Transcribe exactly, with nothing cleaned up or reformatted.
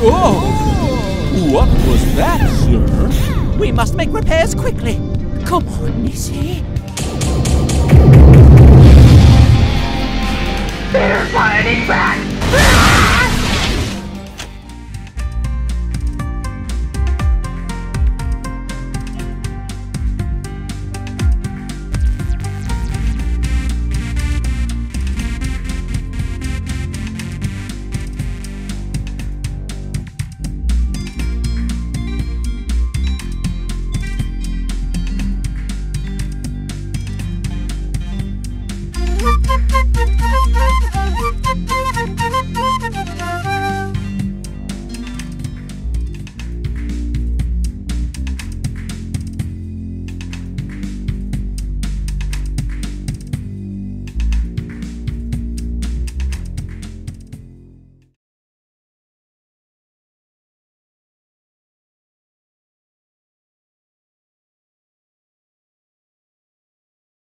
Oh! What was that, sir? We must make repairs quickly. Come on, Missy. They're fighting back!